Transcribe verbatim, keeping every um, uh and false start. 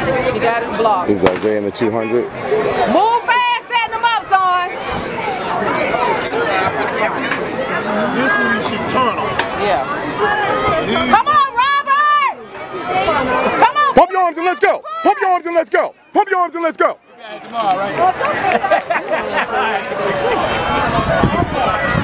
He got his block. This is Isaiah in the two hundred. Move fast, setting them up, son. This one you should turn on. Yeah. Come on, Robert! Come on. Pump your arms and let's go. Pump your arms and let's go. Pump your arms and let's go. Tomorrow, right?